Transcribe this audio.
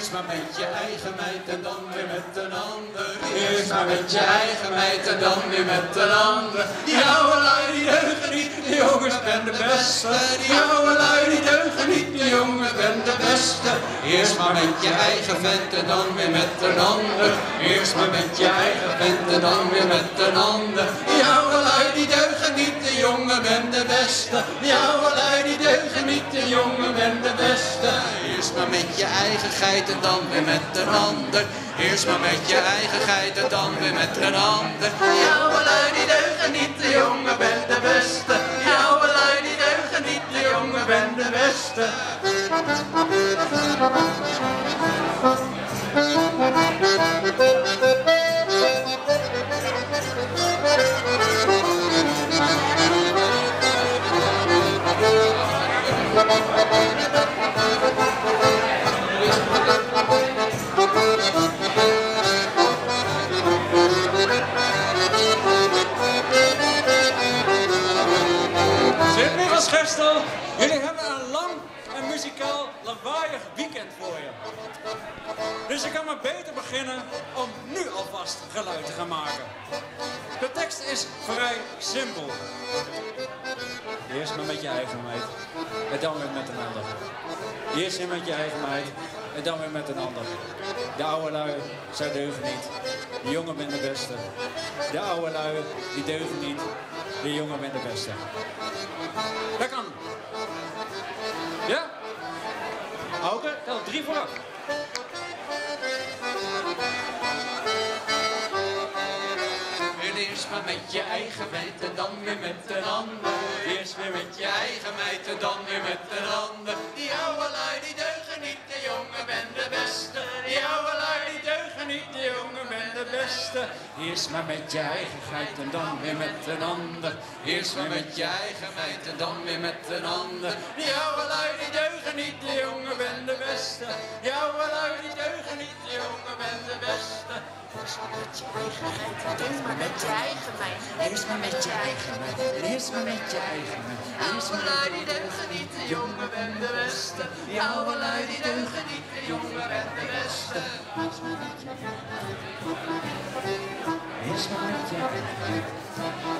Eerst maar met je eigen meid en dan weer met een ander. Eerst maar met je eigen meid en dan weer met een ander. Die oude lui die deugen niet, de jongens ben de beste. Die oude lui die deugen niet, de jongens ben de beste. Eerst maar met je eigen vent en dan weer met een ander. Eerst maar met je eigen vent en dan weer met een ander. Die oude lui die deugen niet, de jongen ben de beste. Die oude lui die deugen niet, de jongen ben de beste. Eerst maar met je eigen geit en dan weer met een ander. Eerst maar met je eigen geit en dan weer met een ander. Die oude lui die deugen niet, de jongen ben de beste. Die oude lui die deugen niet, de jongen ben de beste. Sint-Michiel Schurstel, jullie hebben een lang en muzikaal lawaaiig weekend voor je. Dus je kan maar beter beginnen om nu alvast geluid te gaan maken. De tekst is vrij simpel. Eerst maar met je eigen meid en dan weer met een ander. Eerst maar met je eigen meid en dan weer met een ander. De oude lui, zij deugen niet. De jongen ben de beste. De oude lui, die deugen niet. De jongen ben de beste. Dat kan. Ja? Oké, tel 3 vooraf. Eerst maar met je eigen meid en dan weer met een ander. Eerst weer met je eigen meid en dan weer met een ander. Die oude lui die deugen niet, de jongen ben de beste. Die oude lui die deugen niet, de jongen ben de beste. Eerst maar met je eigen geit en dan weer met een ander. Eerst maar met je eigen meid en dan weer met een ander. Die oude lui die deugen niet, de jongen ben de beste. Die oude lui die deugen niet, de jongen ben de beste. Eerst maar met je eigen geit, eerst maar met je eigen meid. Eerst maar met je eigen meid, eerst maar met je eigen meid. Oude lui die deugen niet, de jongen ben de beste. Die oude lui die deugen niet, de jongen ben de beste. Eerst maar met je eigen meid.